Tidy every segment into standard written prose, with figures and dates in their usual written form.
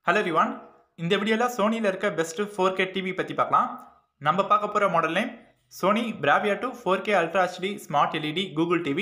Hello everyone. இந்த வீடியோல சோனில இருக்க பெஸ்ட் 4K டிவி பத்தி பார்க்கலாம். நம்ம பார்க்க போற model name Sony Bravia 2 4K Ultra HD Smart LED Google TV.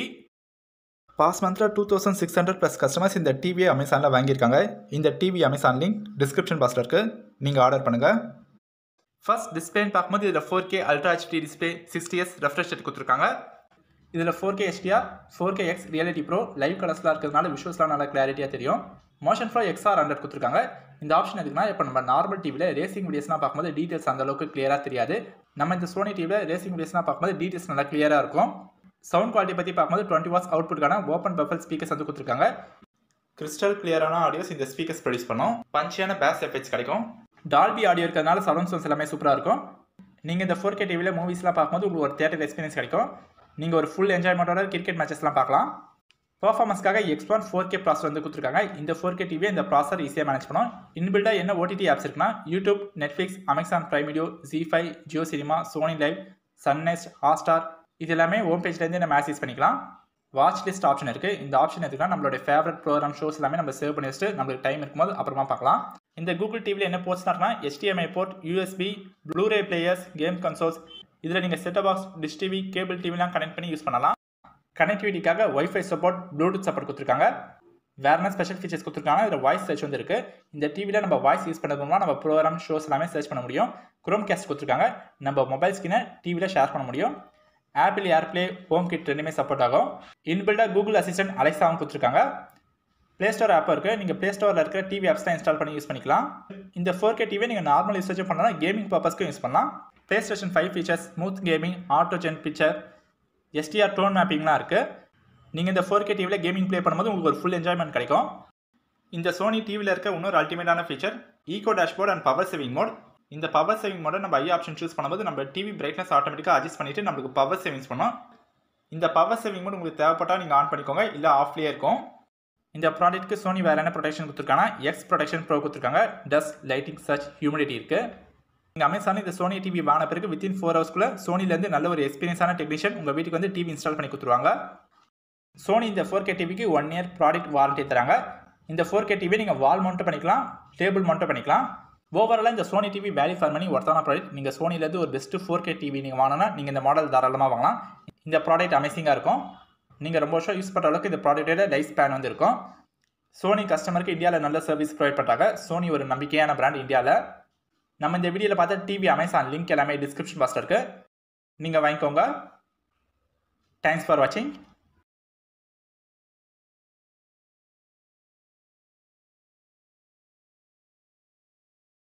பாஸ் மந்த்ல 2600 plus customers இந்த டிவியை அமேசான்ல வாங்கியிருக்காங்க. இந்த டிவி அமேசான் லிங்க் டிஸ்கிரிப்ஷன் பாக்ஸ்ல இருக்கு. நீங்க ஆர்டர் பண்ணுங்க. ஃபர்ஸ்ட் டிஸ்ப்ளே பார்க்கும்போது இதுல 4K Ultra HD display 60Hz refresh rate கொடுத்திருக்காங்க. இதுல 4K HDR, 4KX Reality Pro live கலர்ஸ்ல இருக்கிறதுனால விஷுவல்ஸ்லாம் நல்லா கிளாரிட்டியா தெரியும். மோஷன் ஃப்ளோ XR 100 கொடுத்திருக்காங்க. இந்த ஆப்ஷன் எதுக்குன்னா இப்போ நம்ம நார்மல் டிவில ரேசிங் வீடியோஸ்லாம் பார்க்கும்போது டீடைல்ஸ் அந்த அளவுக்கு கிளியரா தெரியாது. நம்ம இந்த சோனி டிவில ரேசிங் வீடியோஸ்லாம் பார்க்கும்போது டீடைல்ஸ் நல்லா கிளியரா இருக்கும். சவுண்ட் குவாலிட்டி பத்தி பார்க்கும்போது 20 வாட்ஸ் அவுட்புட்கான ஓப்பன் பஃபல் ஸ்பீக்கர்ஸ் வந்து கொடுத்திருக்காங்க. கிறிஸ்டல் கிளியரான ஆடியோஸ் இந்த ஸ்பீக்கர்ஸ் ப்ரொடியூஸ் பண்ணும். பஞ்சியான பேஸ் எஃபெக்ட்ஸ் கிடைக்கும். டால்பி ஆடியோ இருக்கிறதுனால சரவுண்ட் சவுண்ட்ஸ் எல்லாமே சூப்பரா இருக்கும். நீங்க இந்த 4K டிவில மூவிஸ்லாம் பார்க்கும்போது உங்களுக்கு ஒரு தியேட்டர் எக்ஸ்பீரியன்ஸ் கிடைக்கும். நீங்க ஒரு ஃபுல் என்ஜாய்மெண்டோட கிரிக்கெட் மேட்சஸ்லாம் பார்க்கலாம். பெர்ஃபார்மன்ஸ்க்காக X1 4K ப்ராசஸர் வந்து கொடுத்துருக்காங்க. இந்த 4K டிவியை இந்த ப்ராசஸர் ஈஸியாக மேனேஜ் பண்ணும். இன்பில்டா என்ன OTT ஆப்ஸ் இருக்குன்னா YouTube, Netflix, Amazon Prime video, ZEE5, Jio Cinema, Sony Liv, Sun NXT, Hotstar இது எல்லாமே ஹோம் பேஜ்லேருந்து நம்ம ஆக்சஸ் பண்ணிக்கலாம். வாட்ச் லிஸ்ட் ஆப்ஷன் இருக்குது. இந்த ஆப்ஷன் எதுக்குன்னா நம்மளோட ஃபேவரட் ப்ரோக்ராம் ஷோஸ் எல்லாமே நம்ம சேவ் பண்ணி வச்சுட்டு நம்மளுக்கு டைம் இருக்கும்போது அப்புறமா பார்க்கலாம். இந்த கூகுள் டிவியில் என்ன போர்ட்ஸ்னா இருக்குன்னா HDMI port, USB, Blu-ray players, game consoles இதில் நீங்கள் setup box, dish TV, cable டிவிலாம் கனெக்ட் பண்ணி யூஸ் பண்ணலாம். கனெக்டிவிட்டிக்காக வைஃபை சப்போர்ட், ப்ளூடூத் சப்போர்ட் கொடுத்துருக்காங்க. வேற என்ன ஸ்பெஷல் ஃபீச்சர்ஸ் கொடுத்துருக்காங்க. இதில் வாய்ஸ் சர்ச் வந்து இருக்குது. இந்த டிவியில் நம்ம வாய்ஸ் யூஸ் பண்ணதுனா நம்ம ப்ரோக்ராம் ஷோஸ் எல்லாமே சர்ச் பண்ண முடியும். குரோம் கேஸ்ட் கொடுத்துருக்காங்க. நம்ம மொபைல் ஸ்கினை டிவியில் ஷேர் பண்ண முடியும். ஆப்பிள் ஏர்பிளே, ஹோம் கிட் ரெண்டுமே சப்போர்ட் ஆகும். இன்பில்டா கூகுள் அசிஸ்டன்ட் அலெக்ஸாவும் கொடுத்துருக்காங்க. ப்ளே ஸ்டோர் ஆப் இருக்குது. நீங்கள் ப்ளே ஸ்டோரில் இருக்கிற டிவி ஆப்ஸ்லாம் இன்ஸ்டால் பண்ணி யூஸ் பண்ணிக்கலாம். இந்த 4K டிவியை நீங்கள் நார்மல் யூசேஜும் பண்ணலாம், கேமிங் பர்பஸ்க்கும் யூஸ் பண்ணலாம். PlayStation 5 features, smooth gaming, auto gen picture, SDR tone மேப்பிங்லாம் இருக்குது. நீங்கள் இந்த 4K டிவியில் கேமிங் ப்ளே பண்ணும்போது உங்களுக்கு ஒரு ஃபுல் என்ஜாய்மெண்ட் கிடைக்கும். இந்த சோனி டிவியில் இருக்க இன்னொரு அல்டிமேட்டான feature eco dashboard and power saving mode. இந்த பவர் சேவிங் மோட நம்ம ஐ ஆப்ஷன் சூஸ் பண்ணும்போது நம்ம டிவி பிரைட்னஸ் ஆட்டோமேட்டிக்காக அட்ஜஸ்ட் பண்ணிவிட்டு நம்மளுக்கு பவர் சேவிங்ஸ் பண்ணோம். இந்த பவர் சேவிங் மோட் உங்களுக்கு தேவைப்பட்டால் நீங்கள் ஆன் பண்ணிக்கோங்க, இல்லை ஆஃப்லேயே இருக்கும். இந்த ப்ராடக்ட்டுக்கு சோனி வேறு என்ன ப்ரொடெக்ஷன் கொடுத்துருக்காங்கன்னா எக்ஸ் ப்ரொடெக்ஷன் ப்ரோ கொடுத்துருக்காங்க. டஸ்ட், லைட்டிங், சர்ச், ஹியூமிடிட்டி இருக்குது. நீங்கள் அமேசான் இந்த சோனி டிவி வாங்கின பிறகு வித்தின் 4 ஹவர்ஸ்க்குள்ளே சோனிலேருந்து நல்ல ஒரு எக்ஸ்பீரியன்ஸான டெக்னீஷியன் உங்கள் வீட்டுக்கு வந்து டிவி இன்ஸ்டால் பண்ணி கொடுத்துருவாங்க. சோனி இந்த 4K டிவிக்கு 1 இயர் ப்ராடக்ட் வாரண்டி தராங்க. இந்த 4K டிவி நீங்கள் வால் மவுண்ட் பண்ணிக்கலாம், டேபிள் மவுண்ட் பண்ணிக்கலாம். ஓவராலாக இந்த Sony TV value for money ஒர்த்தான ப்ராடக்ட். நீங்கள் சோனிலேருந்து ஒரு பெஸ்ட்டு 4K டிவி நீங்கள் வாங்கினா நீங்கள் இந்த மாடல் தாராளமாக வாங்கலாம். இந்த ப்ராடக்ட் அமேசிங்காக இருக்கும். நீங்கள் ரொம்ப வருஷம் யூஸ் பண்ணுற அளவுக்கு இந்த ப்ராடக்ட்டோட லைஃப் ஸ்பேன் வந்து இருக்கும். சோனி கஸ்டமருக்கு இந்தியாவில் நல்ல சர்வீஸ் ப்ரொவைட் பண்ணுறாங்க. சோனி ஒரு நம்பிக்கையான பிராண்ட் இந்தியாவில். நம்ம இந்த வீடியோவில் பார்த்த டிவி அமேசான் லிங்க் எல்லாமே டிஸ்கிரிப்ஷன் பாக்ஸில் இருக்குது. நீங்கள் வாங்கிக்கோங்க. தேங்க்ஸ் ஃபார் வாட்சிங்.